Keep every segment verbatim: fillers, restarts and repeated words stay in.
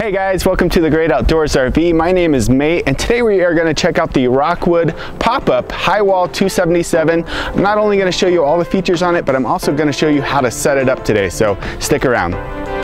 Hey guys, welcome to the Great Outdoors R V. My name is May, and today we are going to check out the Rockwood Popup High Wall two seventy-seven. I'm not only going to show you all the features on it, but I'm also going to show you how to set it up today, so stick around.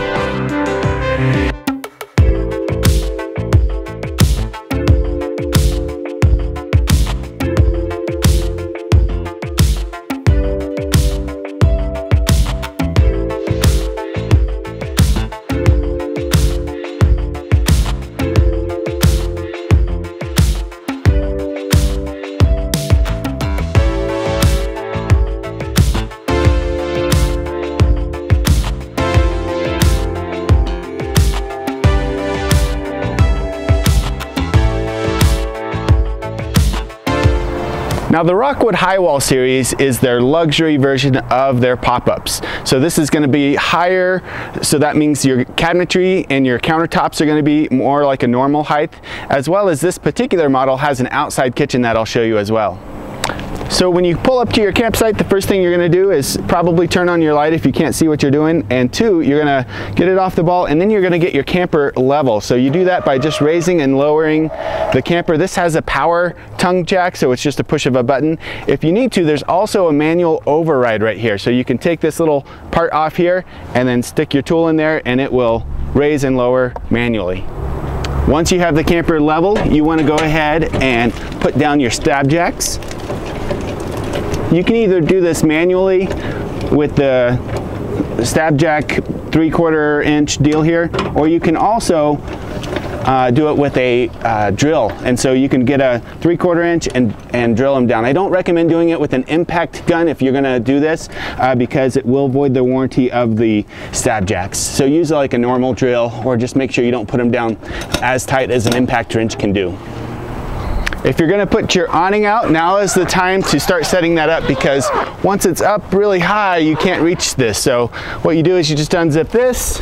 Now the Rockwood High Wall series is their luxury version of their pop-ups. So this is going to be higher, so that means your cabinetry and your countertops are going to be more like a normal height, as well as this particular model has an outside kitchen that I'll show you as well. So when you pull up to your campsite, the first thing you're going to do is probably turn on your light if you can't see what you're doing, and two, you're going to get it off the ball, and then you're going to get your camper level. So you do that by just raising and lowering the camper. This has a power tongue jack, so it's just a push of a button. If you need to, there's also a manual override right here, so you can take this little part off here and then stick your tool in there and it will raise and lower manually. Once you have the camper level, you want to go ahead and put down your stab jacks. You can either do this manually with the stab jack three quarter inch deal here, or you can also uh, do it with a uh, drill. And so you can get a three quarter inch and, and drill them down. I don't recommend doing it with an impact gun if you're gonna do this uh, because it will void the warranty of the stab jacks. So use like a normal drill, or just make sure you don't put them down as tight as an impact wrench can do. If you're going to put your awning out, now is the time to start setting that up, because once it's up really high, you can't reach this. So what you do is you just unzip this.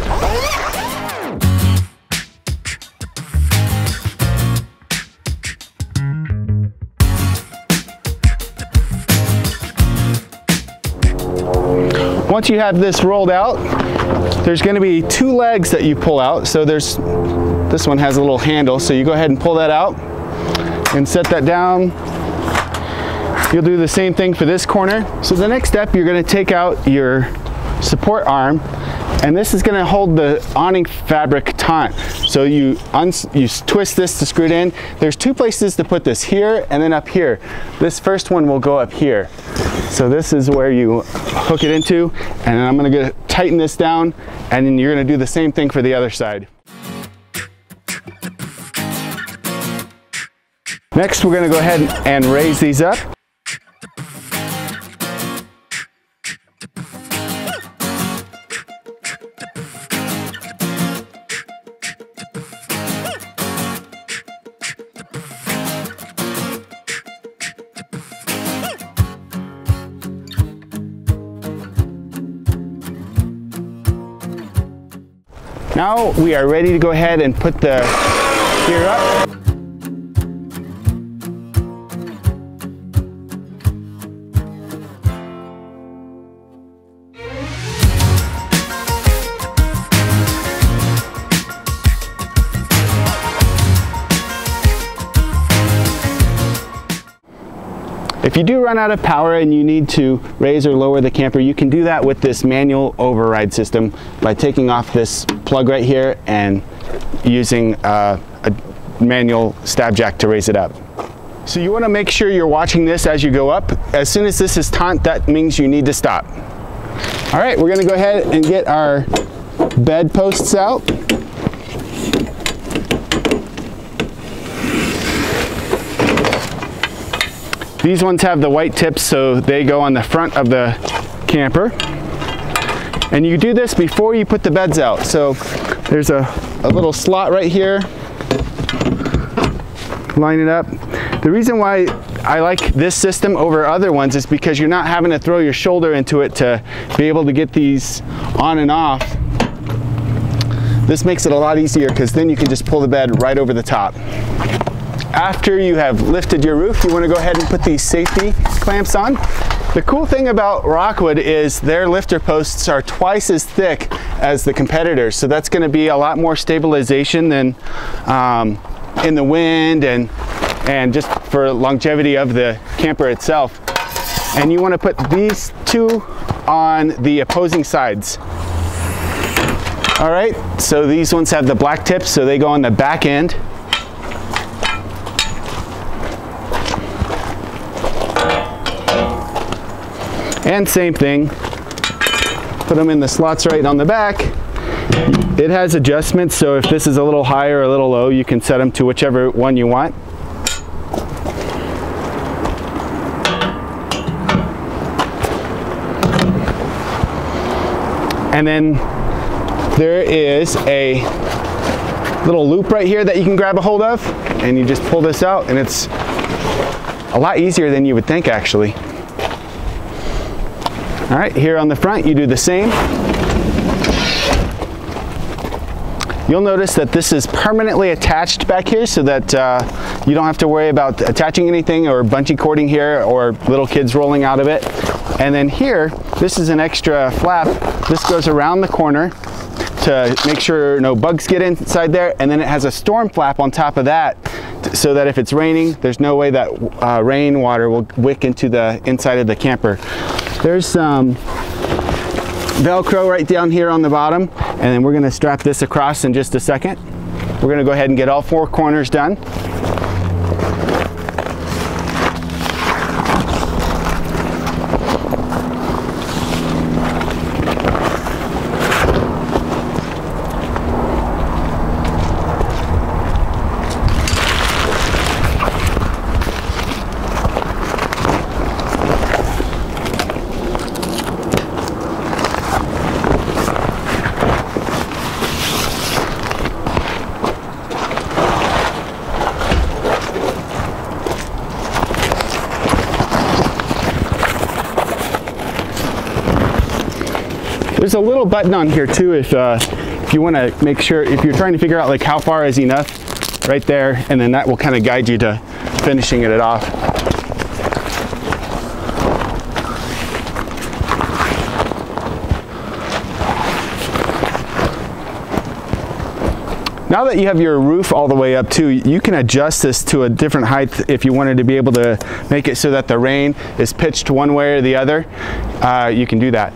Once you have this rolled out, there's going to be two legs that you pull out. So there's, this one has a little handle, so you go ahead and pull that out and set that down. You'll do the same thing for this corner. So the next step, you're going to take out your support arm, and this is going to hold the awning fabric taut. So you, you twist this to screw it in. There's two places to put this, here and then up here. This first one will go up here. So this is where you hook it into, and I'm going to tighten this down, and then you're going to do the same thing for the other side. Next, we're going to go ahead and raise these up. Now we are ready to go ahead and put the gear up. If you do run out of power and you need to raise or lower the camper, you can do that with this manual override system by taking off this plug right here and using uh, a manual stab jack to raise it up. So you want to make sure you're watching this as you go up. As soon as this is taut, that means you need to stop. All right, we're going to go ahead and get our bed posts out. These ones have the white tips, so they go on the front of the camper. And you do this before you put the beds out. So there's a, a little slot right here. Line it up. The reason why I like this system over other ones is because you're not having to throw your shoulder into it to be able to get these on and off. This makes it a lot easier because then you can just pull the bed right over the top. After you have lifted your roof, you want to go ahead and put these safety clamps on. The cool thing about Rockwood is their lifter posts are twice as thick as the competitors, so that's going to be a lot more stabilization than um, in the wind and and just for longevity of the camper itself. And you want to put these two on the opposing sides. All right, so these ones have the black tips, so they go on the back end. And same thing, put them in the slots right on the back. It has adjustments, so if this is a little high or a little low, you can set them to whichever one you want. And then there is a little loop right here that you can grab a hold of, and you just pull this out, and it's a lot easier than you would think, actually. All right, here on the front, you do the same. You'll notice that this is permanently attached back here so that uh, you don't have to worry about attaching anything or bungee cording here or little kids rolling out of it. And then here, this is an extra flap. This goes around the corner to make sure no bugs get inside there. And then it has a storm flap on top of that so that if it's raining, there's no way that uh, rain water will wick into the inside of the camper. There's some Velcro right down here on the bottom, and then we're going to strap this across in just a second. We're going to go ahead and get all four corners done. There's a little button on here too if, uh, if you want to make sure, if you're trying to figure out like how far is enough, right there, and then that will kind of guide you to finishing it off. Now that you have your roof all the way up too, you can adjust this to a different height if you wanted to be able to make it so that the rain is pitched one way or the other. Uh, you can do that.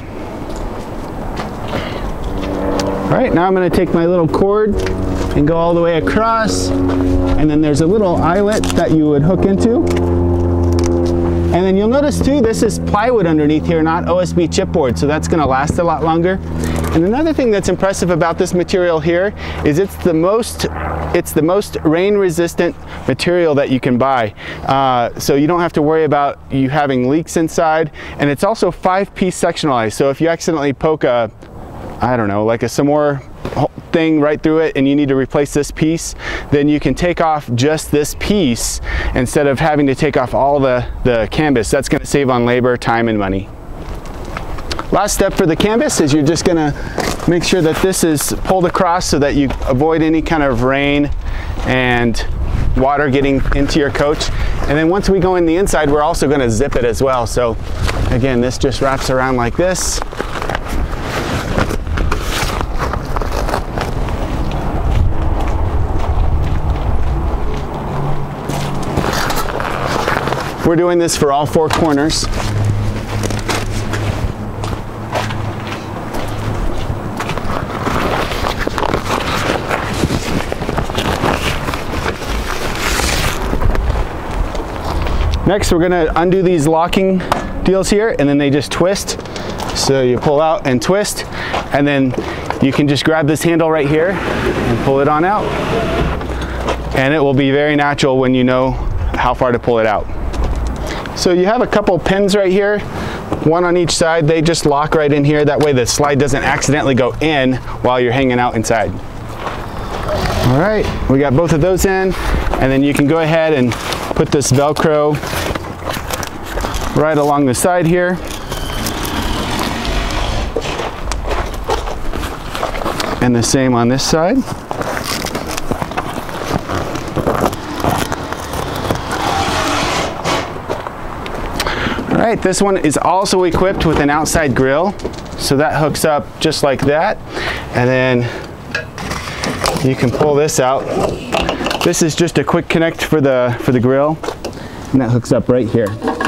All right, now I'm going to take my little cord and go all the way across, and then there's a little eyelet that you would hook into. And then you'll notice too, this is plywood underneath here, not O S B chipboard, so that's going to last a lot longer. And another thing that's impressive about this material here is it's the most it's the most rain resistant material that you can buy. Uh, so you don't have to worry about you having leaks inside, and it's also five piece sectionalized. So if you accidentally poke a I don't know, like a some more thing right through it and you need to replace this piece, then you can take off just this piece instead of having to take off all the, the canvas. That's going to save on labor, time, and money. Last step for the canvas is you're just going to make sure that this is pulled across so that you avoid any kind of rain and water getting into your coach. And then once we go in the inside, we're also going to zip it as well. So again, this just wraps around like this. We're doing this for all four corners. Next, we're going to undo these locking deals here, and then they just twist. So you pull out and twist, and then you can just grab this handle right here and pull it on out. And it will be very natural when you know how far to pull it out. So you have a couple pins right here, one on each side. They just lock right in here. That way the slide doesn't accidentally go in while you're hanging out inside. All right, we got both of those in, and then you can go ahead and put this Velcro right along the side here. And the same on this side. All right, this one is also equipped with an outside grill. So that hooks up just like that. And then you can pull this out. This is just a quick connect for the, for the grill. And that hooks up right here.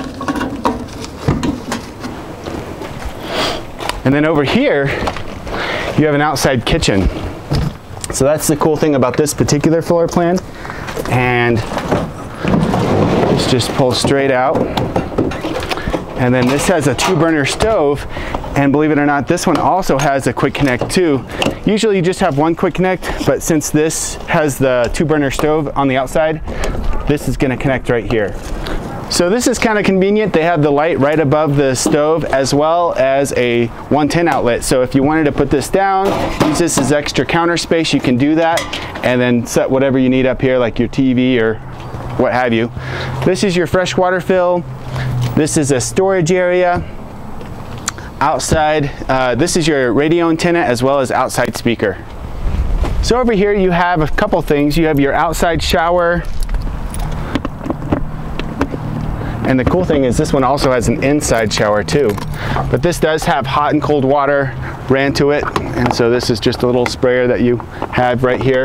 And then over here, you have an outside kitchen. So that's the cool thing about this particular floor plan. And this just pulls straight out. And then this has a two burner stove. And believe it or not, this one also has a quick connect too. Usually you just have one quick connect, but since this has the two burner stove on the outside, this is gonna connect right here. So this is kind of convenient. They have the light right above the stove as well as a one ten outlet. So if you wanted to put this down, use this as extra counter space, you can do that and then set whatever you need up here, like your T V or what have you. This is your fresh water fill. This is a storage area. Outside, uh, this is your radio antenna as well as outside speaker. So over here you have a couple things. You have your outside shower. And the cool thing is this one also has an inside shower too. But this does have hot and cold water ran to it. And so this is just a little sprayer that you have right here.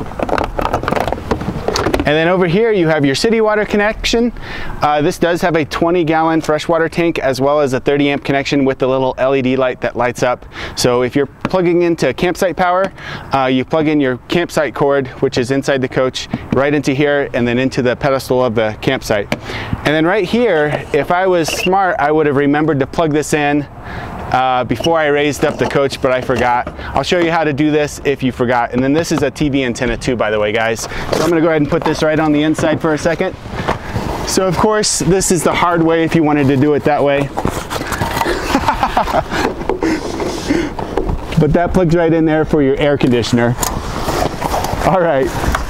And then over here you have your city water connection. Uh, this does have a twenty gallon freshwater tank as well as a thirty amp connection with the little L E D light that lights up. So if you're plugging into campsite power, uh, you plug in your campsite cord, which is inside the coach, right into here and then into the pedestal of the campsite. And then right here, if I was smart, I would have remembered to plug this in Uh, before I raised up the coach, but I forgot. I'll show you how to do this if you forgot. And then this is a T V antenna too, by the way, guys. So I'm gonna go ahead and put this right on the inside for a second. So of course, this is the hard way if you wanted to do it that way. But that plugs right in there for your air conditioner. All right.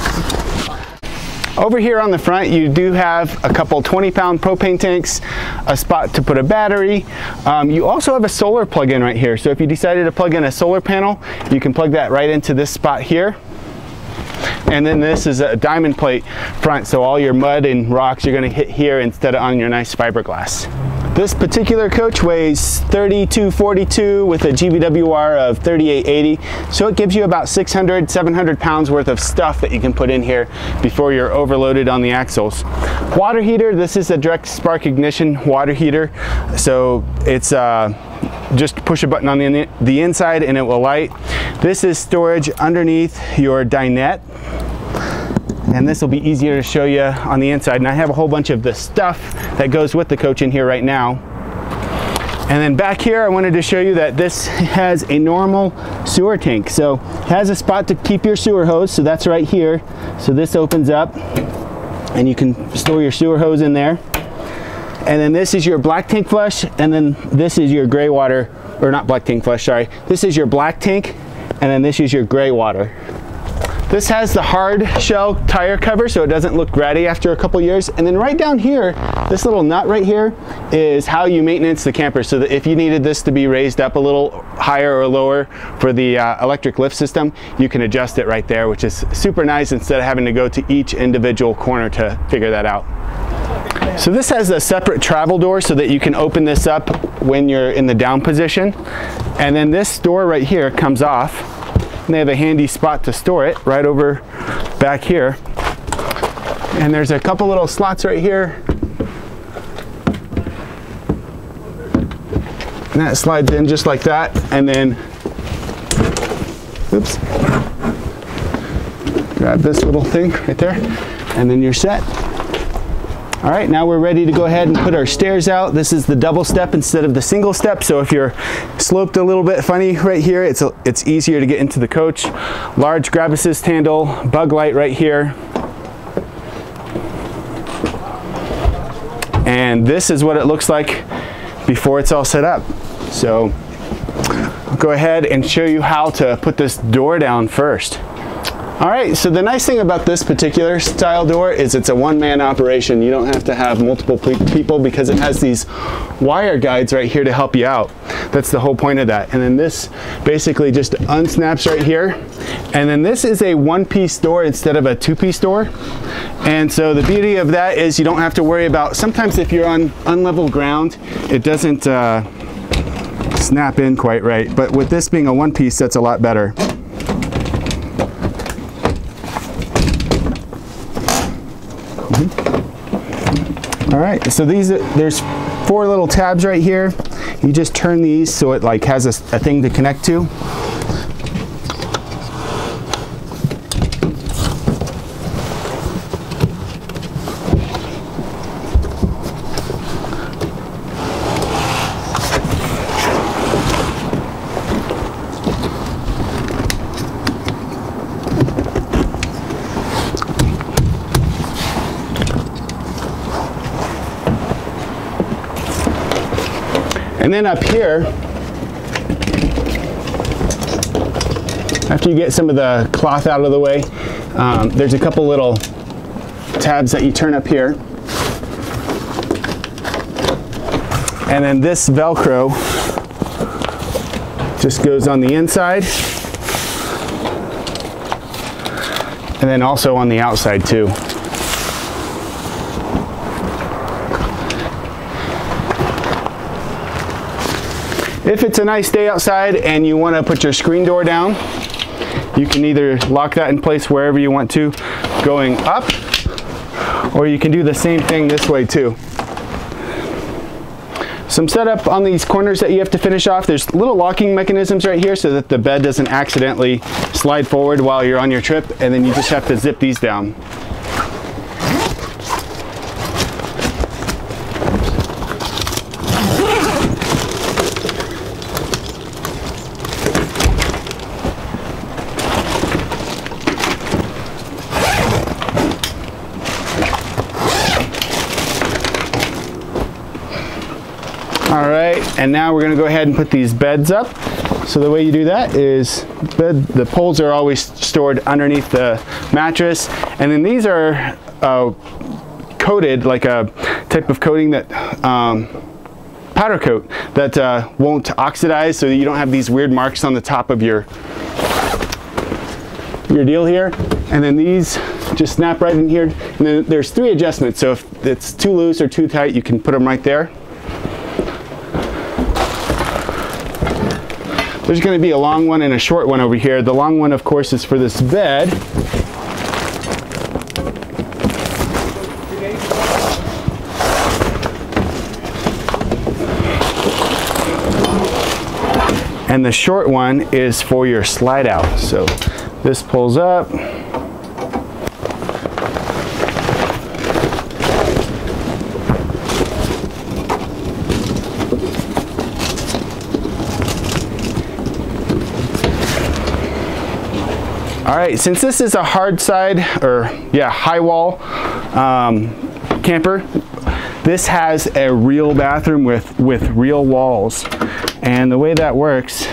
Over here on the front, you do have a couple twenty pound propane tanks, a spot to put a battery. Um, you also have a solar plug-in right here. So if you decided to plug in a solar panel, you can plug that right into this spot here. And then this is a diamond plate front, so all your mud and rocks are gonna hit here instead of on your nice fiberglass. This particular coach weighs thirty-two forty-two with a G V W R of thirty-eight eighty, so it gives you about six hundred, seven hundred pounds worth of stuff that you can put in here before you're overloaded on the axles. Water heater, this is a direct spark ignition water heater, so it's uh, just push a button on the, the inside and it will light. This is storage underneath your dinette. And this will be easier to show you on the inside. And I have a whole bunch of the stuff that goes with the coach in here right now. And then back here, I wanted to show you that this has a normal sewer tank. So it has a spot to keep your sewer hose. So that's right here. So this opens up and you can store your sewer hose in there. And then this is your black tank flush. And then this is your gray water, or not black tank flush, sorry. This is your black tank. And then this is your gray water. This has the hard shell tire cover so it doesn't look ratty after a couple years. And then right down here, this little nut right here is how you maintenance the camper, so that if you needed this to be raised up a little higher or lower for the uh, electric lift system, you can adjust it right there, which is super nice instead of having to go to each individual corner to figure that out. So this has a separate travel door so that you can open this up when you're in the down position. And then this door right here comes off. And they have a handy spot to store it right over back here. And there's a couple little slots right here. And that slides in just like that. And then, oops, grab this little thing right there. And then you're set. All right, now we're ready to go ahead and put our stairs out. This is the double step instead of the single step. So if you're sloped a little bit funny right here, it's, a, it's easier to get into the coach. Large grab assist handle, bug light right here. And this is what it looks like before it's all set up. So I'll go ahead and show you how to put this door down first. All right, so the nice thing about this particular style door is it's a one-man operation. You don't have to have multiple people because it has these wire guides right here to help you out. That's the whole point of that. And then this basically just unsnaps right here. And then this is a one-piece door instead of a two-piece door. And so the beauty of that is you don't have to worry about, sometimes if you're on unlevel ground, it doesn't uh, snap in quite right. But with this being a one-piece, that's a lot better. All right, so these, there's four little tabs right here. You just turn these so it like has a, a thing to connect to. And then up here, after you get some of the cloth out of the way, um, there's a couple little tabs that you turn up here. And then this Velcro just goes on the inside. And then also on the outside too. If it's a nice day outside and you want to put your screen door down, you can either lock that in place wherever you want to, going up, or you can do the same thing this way too. Some setup on these corners that you have to finish off. There's little locking mechanisms right here so that the bed doesn't accidentally slide forward while you're on your trip, and then you just have to zip these down. All right, and now we're gonna go ahead and put these beds up. So the way you do that is bed, the poles are always stored underneath the mattress, and then these are uh, coated like a type of coating that um, powder coat that uh, won't oxidize, so that you don't have these weird marks on the top of your your deal here. And then these just snap right in here, and then there's three adjustments, so if it's too loose or too tight, you can put them right there. There's going to be a long one and a short one over here. The long one, of course, is for this bed. And the short one is for your slide out. So this pulls up. All right, since this is a hard side, or yeah, high wall um, camper, this has a real bathroom with, with real walls. And the way that works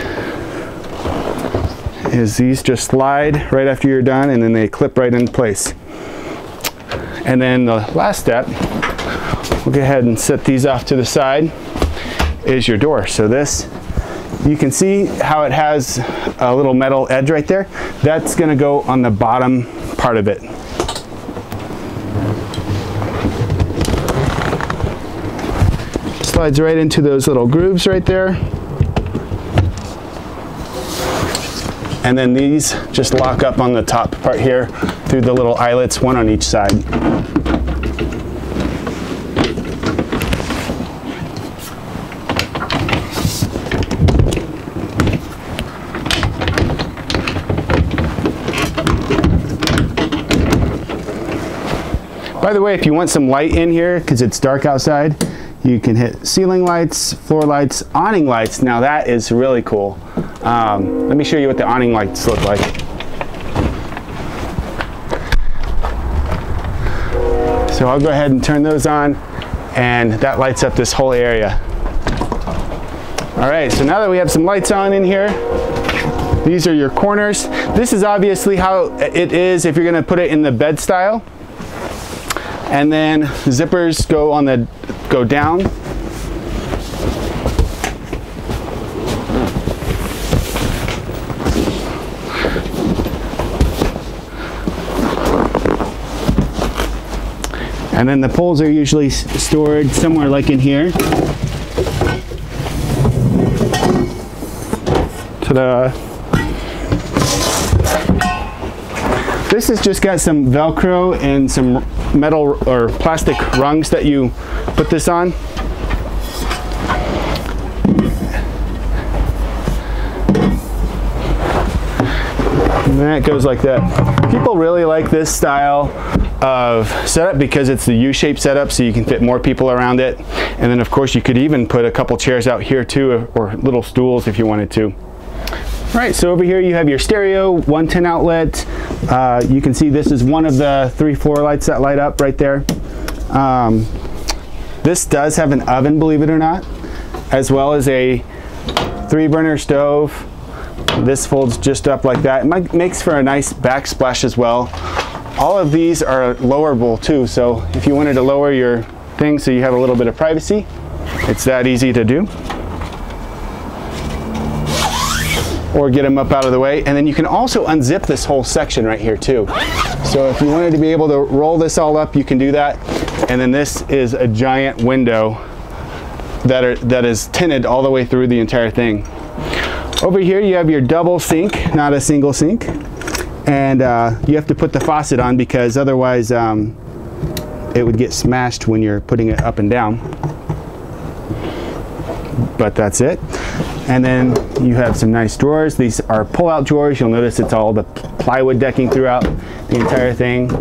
is these just slide right after you're done, and then they clip right in place. And then the last step, we'll go ahead and set these off to the side, is your door. So this, you can see how it has a little metal edge right there. That's gonna go on the bottom part of it. Slides right into those little grooves right there. And then these just lock up on the top part here through the little eyelets, one on each side. By the way, if you want some light in here, because it's dark outside, you can hit ceiling lights, floor lights, awning lights. Now that is really cool. Um, let me show you what the awning lights look like. So I'll go ahead and turn those on, and that lights up this whole area. All right, so now that we have some lights on in here, These are your corners. This is obviously how it is if you're going to put it in the bed style. And then zippers go on the go down. And then the poles are usually stored somewhere like in here. Ta-da! This has just got some Velcro and some metal or plastic rungs that you put this on. And then it goes like that. People really like this style of setup because it's the U-shaped setup, so you can fit more people around it. And then of course you could even put a couple chairs out here too, or little stools if you wanted to. All right, so over here you have your stereo, one ten outlet. Uh, you can see this is one of the three floor lights that light up right there. Um, this does have an oven, believe it or not, as well as a three burner stove. This folds just up like that. It makes for a nice backsplash as well. All of these are lowerable too, so if you wanted to lower your thing so you have a little bit of privacy, it's that easy to do. Or get them up out of the way. And then you can also unzip this whole section right here too. So if you wanted to be able to roll this all up, you can do that. And then this is a giant window that, are, that is tinted all the way through the entire thing. Over here you have your double sink, not a single sink. And uh, you have to put the faucet on because otherwise um, it would get smashed when you're putting it up and down. But that's it. And then you have some nice drawers. These are pull-out drawers. You'll notice it's all the plywood decking throughout the entire thing.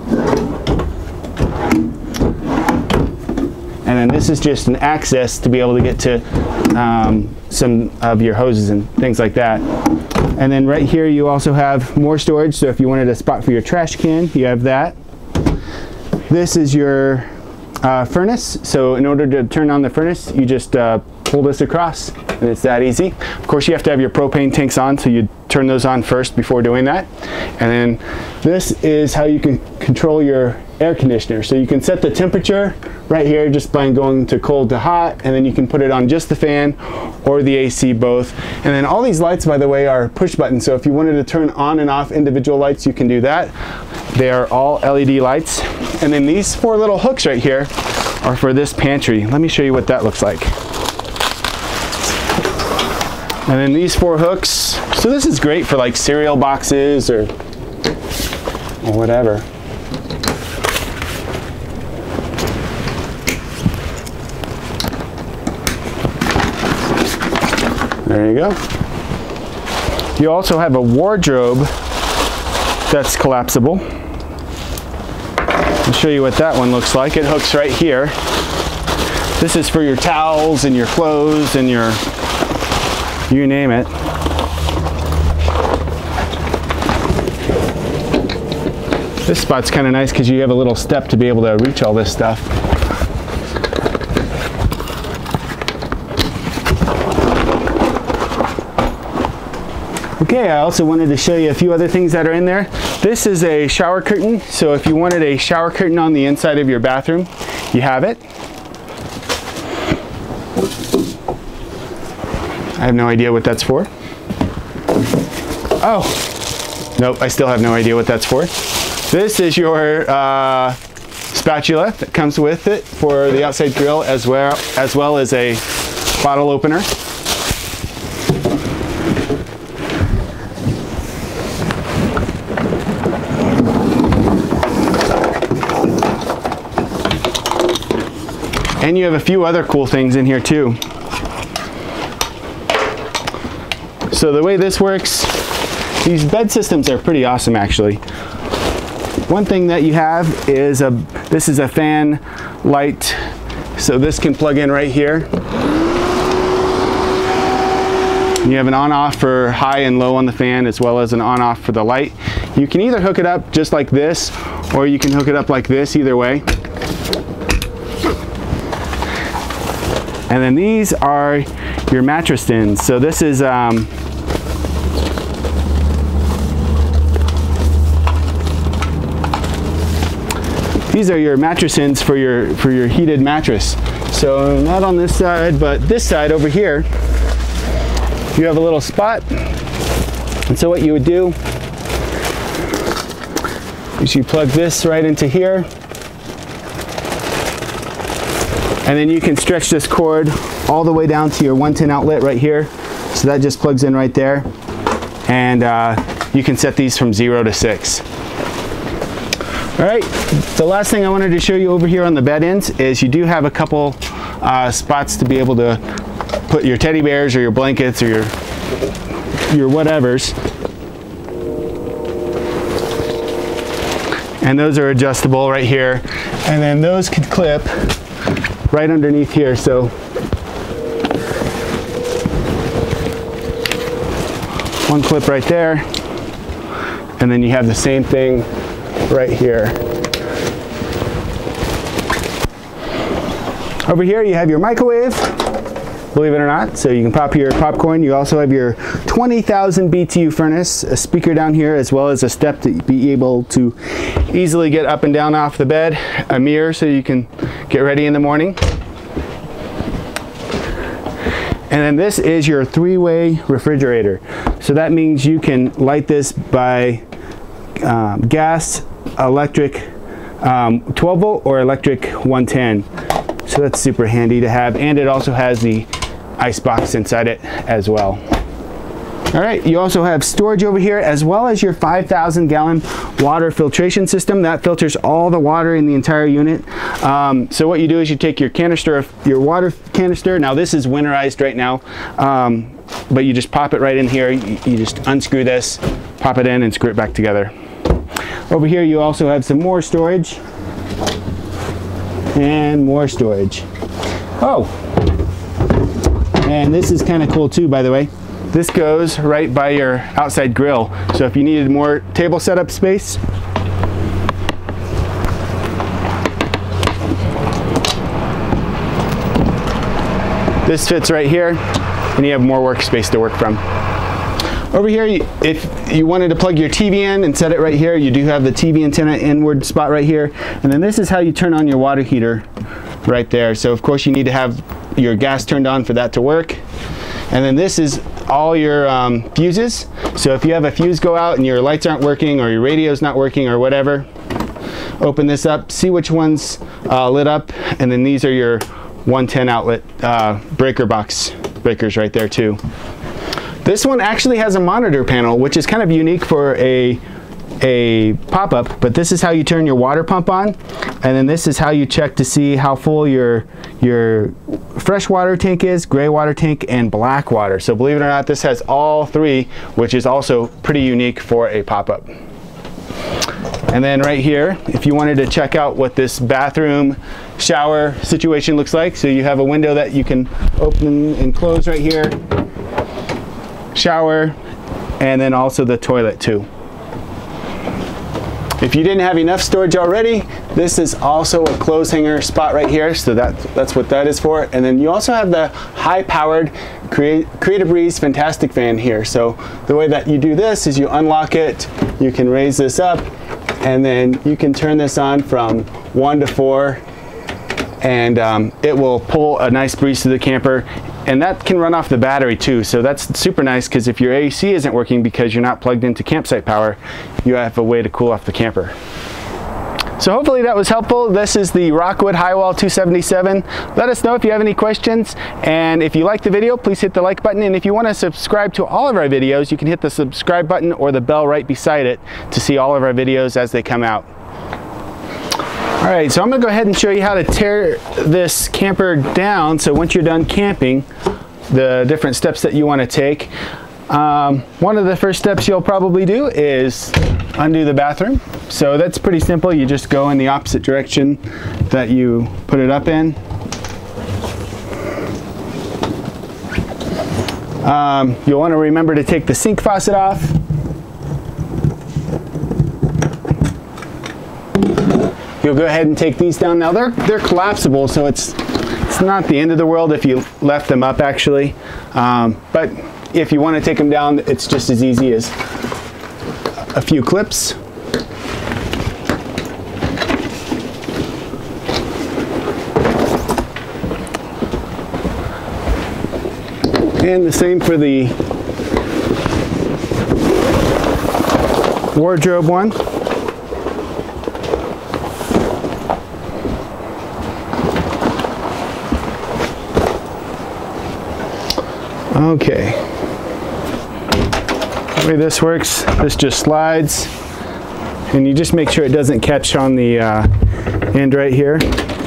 And then this is just an access to be able to get to um, some of your hoses and things like that. And then right here you also have more storage, so if you wanted a spot for your trash can, you have that. This is your uh, furnace, so in order to turn on the furnace, you just uh, pull this across, and it's that easy. Of course you have to have your propane tanks on, so you turn those on first before doing that. And then this is how you can control your air conditioner. So you can set the temperature right here just by going to cold to hot, and then you can put it on just the fan or the A C both. And then all these lights, by the way, are push buttons, so if you wanted to turn on and off individual lights, you can do that. They are all L E D lights. And then these four little hooks right here are for this pantry. Let me show you what that looks like. And then these four hooks, so this is great for like cereal boxes or, or whatever. There you go. You also have a wardrobe that's collapsible. I'll show you what that one looks like. It hooks right here. This is for your towels and your clothes and your, you name it. This spot's kind of nice because you have a little step to be able to reach all this stuff. Okay, I also wanted to show you a few other things that are in there. This is a shower curtain, so if you wanted a shower curtain on the inside of your bathroom, you have it. I have no idea what that's for. Oh, nope, I still have no idea what that's for. This is your uh, spatula that comes with it for the outside grill, as well as well as a bottle opener. And you have a few other cool things in here too. So the way this works, these bed systems are pretty awesome actually. One thing that you have is a, this is a fan light. So this can plug in right here. You have an on-off for high and low on the fan, as well as an on-off for the light. You can either hook it up just like this, or you can hook it up like this, either way. And then these are your mattress tins. So this is um, these are your mattress ends for your for your heated mattress. So not on this side, but this side over here, you have a little spot. And so what you would do is you plug this right into here, and then you can stretch this cord all the way down to your one ten outlet right here. So that just plugs in right there, and uh, you can set these from zero to six. All right, the last thing I wanted to show you over here on the bed ends is you do have a couple uh, spots to be able to put your teddy bears or your blankets or your your whatevers. And those are adjustable right here. And then those could clip right underneath here. So one clip right there. And then you have the same thing right here. Over here you have your microwave, believe it or not, so you can pop your popcorn. You also have your twenty thousand B T U furnace, a speaker down here, as well as a step to be able to easily get up and down off the bed, a mirror so you can get ready in the morning. And then this is your three-way refrigerator. So that means you can light this by um, gas, electric, um, twelve volt or electric one ten. So that's super handy to have, and it also has the ice box inside it as well. All right, you also have storage over here, as well as your five thousand gallon water filtration system that filters all the water in the entire unit. Um, so what you do is you take your canister, your water canister. Now this is winterized right now, um, but you just pop it right in here. You, you just unscrew this, pop it in, and screw it back together. Over here you also have some more storage and more storage. Oh, and this is kind of cool too, by the way. This goes right by your outside grill. So if you needed more table setup space, this fits right here, and you have more workspace to work from. Over here, if you wanted to plug your T V in and set it right here, you do have the T V antenna inward spot right here. And then this is how you turn on your water heater right there. So of course you need to have your gas turned on for that to work. And then this is all your um, fuses. So if you have a fuse go out and your lights aren't working or your radio's not working or whatever, open this up, see which one's uh, lit up, and then these are your one ten outlet uh, breaker box breakers right there too. This one actually has a monitor panel, which is kind of unique for a a pop-up, but this is how you turn your water pump on, and then this is how you check to see how full your your fresh water tank is, gray water tank, and black water. So believe it or not, this has all three, which is also pretty unique for a pop-up. And then right here, if you wanted to check out what this bathroom shower situation looks like, so you have a window that you can open and close right here, shower, and then also the toilet too. If you didn't have enough storage already, this is also a clothes hanger spot right here, so that, that's what that is for. And then you also have the high-powered Creative Breeze Fantastic Fan here. So the way that you do this is you unlock it, you can raise this up, and then you can turn this on from one to four, and um, it will pull a nice breeze to the camper. And that can run off the battery too, so that's super nice, because if your A C isn't working because you're not plugged into campsite power, you have a way to cool off the camper. So hopefully that was helpful. This is the Rockwood Highwall two seventy-seven. Let us know if you have any questions, and if you like the video, please hit the like button, and if you want to subscribe to all of our videos, you can hit the subscribe button or the bell right beside it to see all of our videos as they come out. All right, so I'm gonna go ahead and show you how to tear this camper down. So once you're done camping, the different steps that you wanna take. Um, one of the first steps you'll probably do is undo the bathroom. So that's pretty simple. You just go in the opposite direction that you put it up in. Um, you'll wanna remember to take the sink faucet off. You'll go ahead and take these down. Now they're they're collapsible, so it's it's not the end of the world if you left them up actually. Um, but if you want to take them down, it's just as easy as a few clips. And the same for the wardrobe one. Okay. The way this works, this just slides, and you just make sure it doesn't catch on the uh, end right here.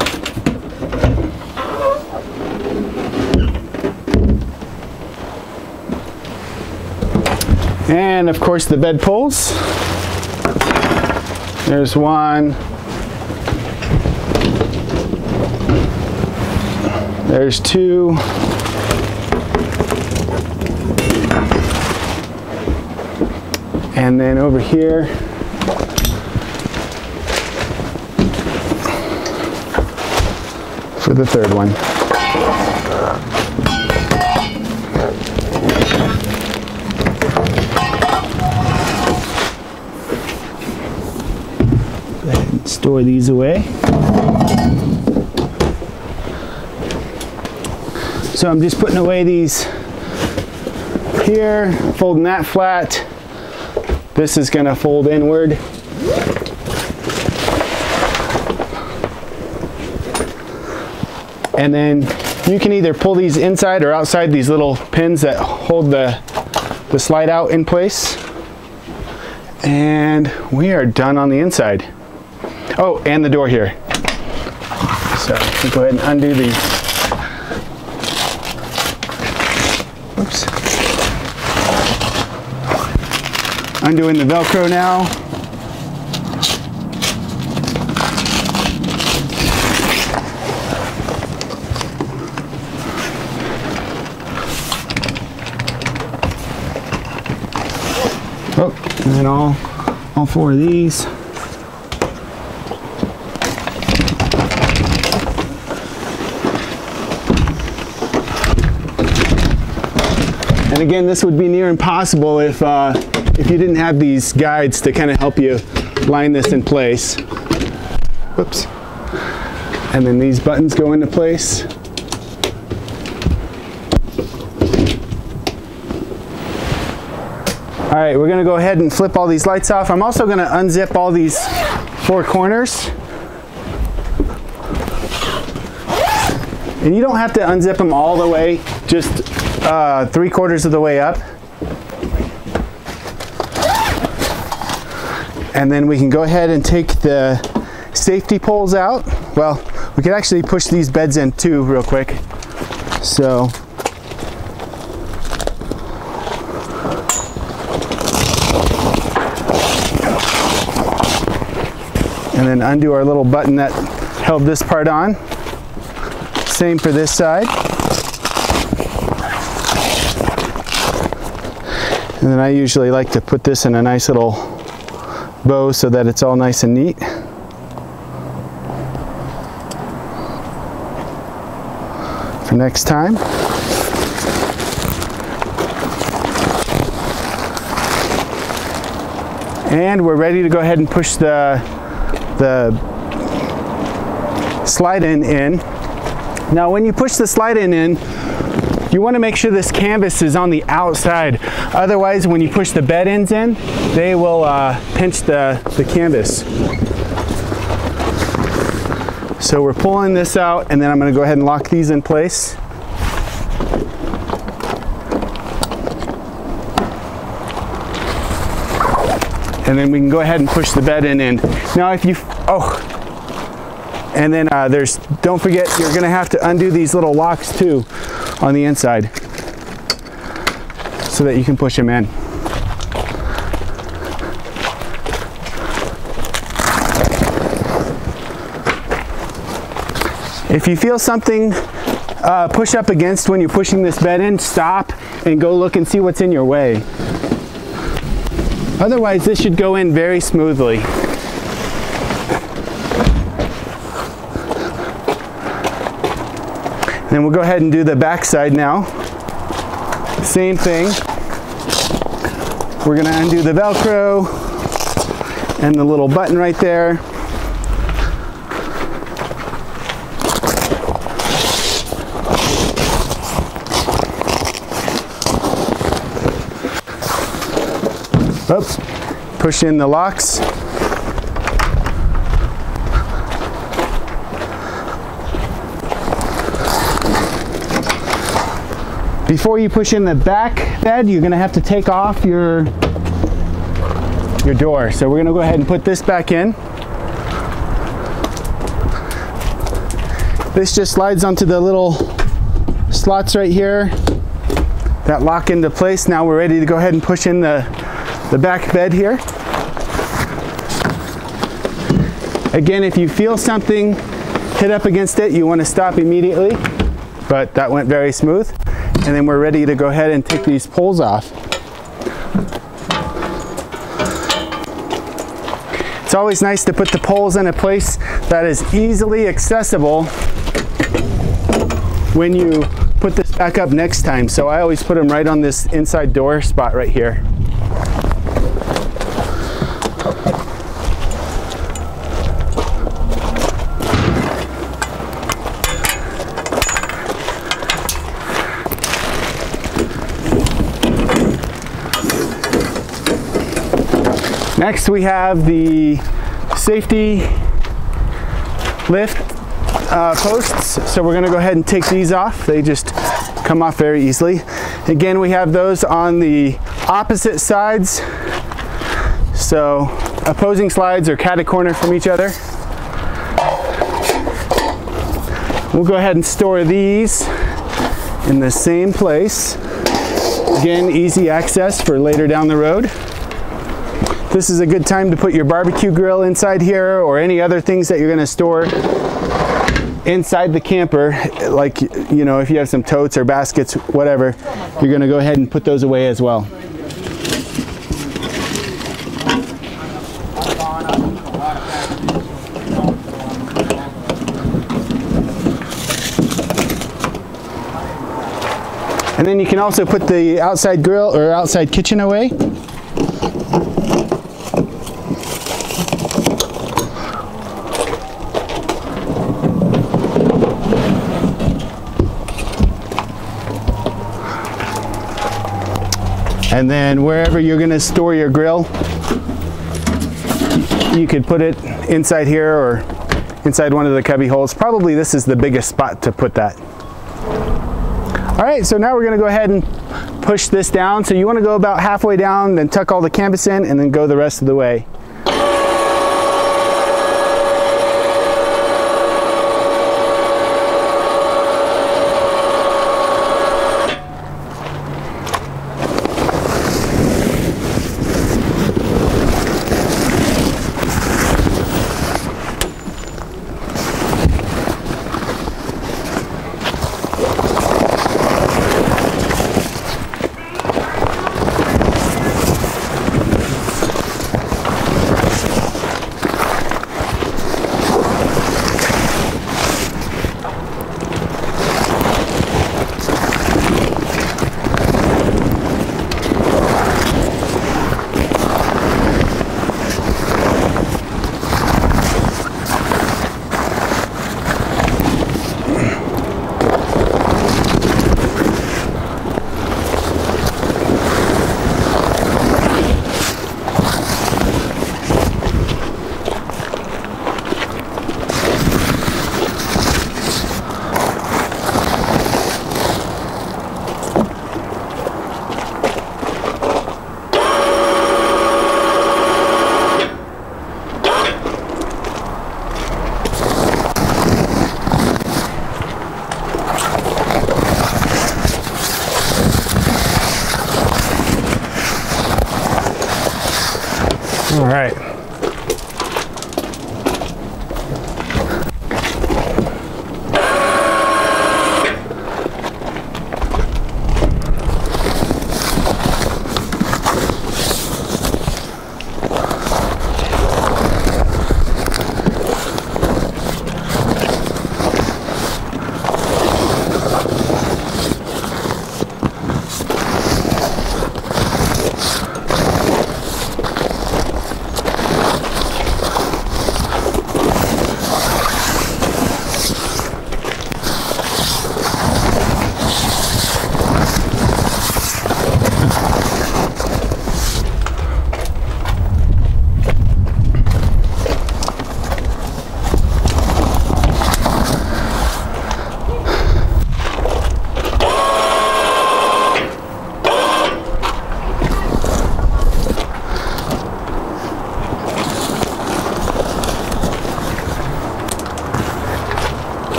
And of course the bed poles. There's one. There's two. And then over here, for the third one. Go ahead and store these away. So I'm just putting away these here, folding that flat. This is going to fold inward. And then you can either pull these inside or outside these little pins that hold the, the slide out in place. And we are done on the inside. Oh, and the door here. So we'll go ahead and undo these. Oops. Undoing the Velcro now. Oh, and then all, all four of these. And again, this would be near impossible if uh, if you didn't have these guides to kind of help you line this in place. Whoops. And then these buttons go into place. All right, we're gonna go ahead and flip all these lights off. I'm also gonna unzip all these four corners. And you don't have to unzip them all the way, just uh, three quarters of the way up. And then we can go ahead and take the safety poles out. Well, we could actually push these beds in too real quick. So, and then undo our little button that held this part on. Same for this side. And then I usually like to put this in a nice little bow so that it's all nice and neat. For next time. And we're ready to go ahead and push the the slide in in. Now when you push the slide in in, you want to make sure this canvas is on the outside. Otherwise, when you push the bed ends in, they will uh, pinch the, the canvas. So we're pulling this out, and then I'm going to go ahead and lock these in place. And then we can go ahead and push the bed in in. Now if you, oh, and then uh, there's, don't forget, you're going to have to undo these little locks too on the inside so that you can push them in. If you feel something uh, push up against when you're pushing this bed in, stop and go look and see what's in your way. Otherwise, this should go in very smoothly. Then we'll go ahead and do the back side now. Same thing. We're going to undo the Velcro and the little button right there. Oops. Push in the locks. Before you push in the back bed, you're going to have to take off your your door. So we're going to go ahead and put this back in. This just slides onto the little slots right here that lock into place. Now we're ready to go ahead and push in the, the back bed here. Again, if you feel something hit up against it, you want to stop immediately, but that went very smooth. And then we're ready to go ahead and take these poles off. It's always nice to put the poles in a place that is easily accessible when you put this back up next time. So I always put them right on this inside door spot right here. Next we have the safety lift uh, posts. So we're going to go ahead and take these off. They just come off very easily. Again, we have those on the opposite sides. So opposing slides are cat a corner from each other. We'll go ahead and store these in the same place. Again, easy access for later down the road. This is a good time to put your barbecue grill inside here, or any other things that you're going to store inside the camper. Like, you know, if you have some totes or baskets, whatever, you're going to go ahead and put those away as well. And then you can also put the outside grill or outside kitchen away. And then wherever you're going to store your grill, you could put it inside here or inside one of the cubby holes. Probably this is the biggest spot to put that. All right, so now we're going to go ahead and push this down. So you want to go about halfway down, then tuck all the canvas in, and then go the rest of the way.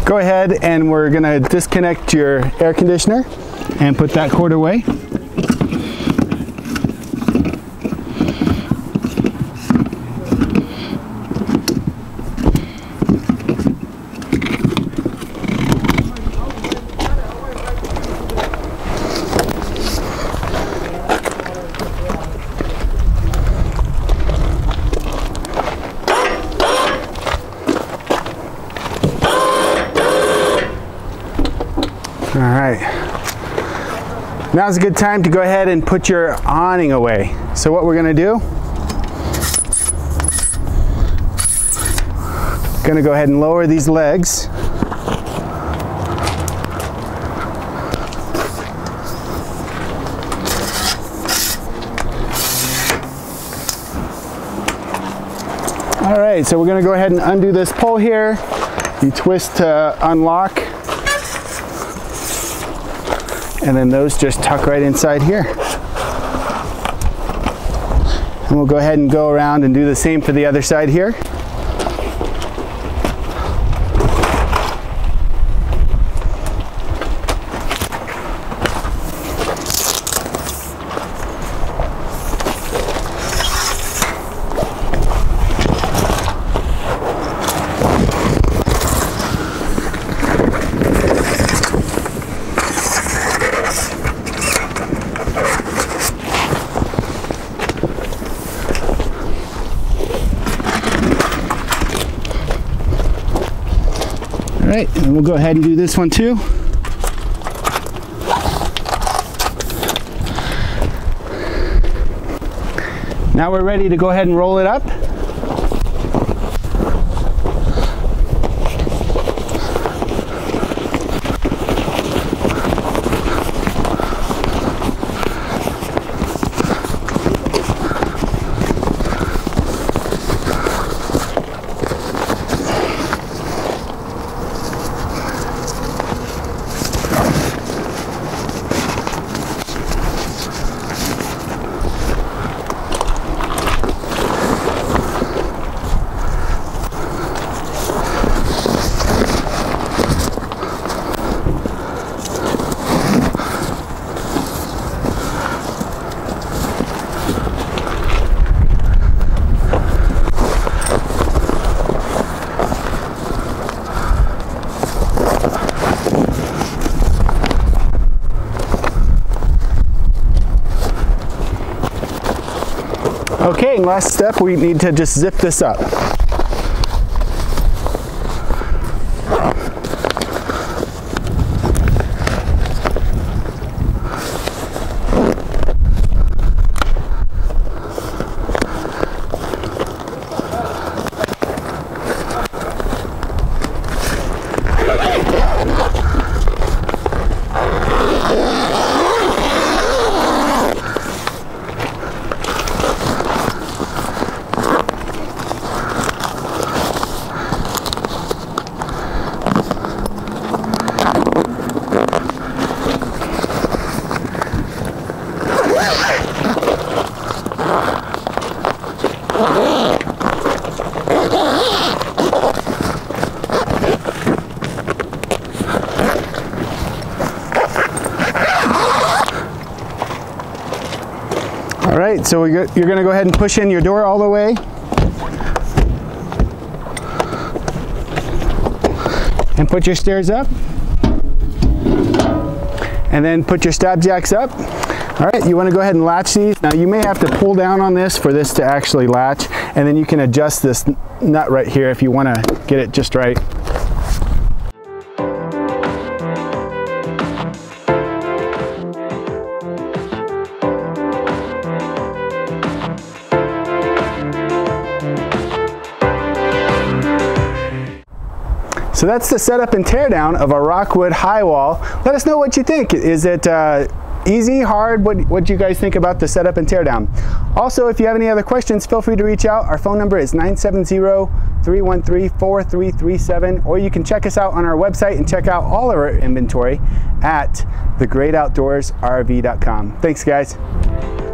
go ahead and we're gonna disconnect your air conditioner and put that cord away. All right, now's a good time to go ahead and put your awning away. So what we're gonna do, gonna go ahead and lower these legs. All right, so we're gonna go ahead and undo this pole here. You twist to unlock. And then those just tuck right inside here. And we'll go ahead and go around and do the same for the other side here. All right, and we'll go ahead and do this one too. Now we're ready to go ahead and roll it up. Okay, and last step, we need to just zip this up. All right, so we go, you're going to go ahead and push in your door all the way. And put your stairs up. And then put your stab jacks up. All right, you want to go ahead and latch these. Now you may have to pull down on this for this to actually latch, and then you can adjust this nut right here if you want to get it just right. So that's the setup and teardown of a Rockwood high wall. Let us know what you think. Is it uh, easy, hard? What, what do you guys think about the setup and teardown? Also, if you have any other questions, feel free to reach out. Our phone number is nine seven zero, three one three, four three three seven, or you can check us out on our website and check out all of our inventory at the great outdoors R V dot com. Thanks, guys.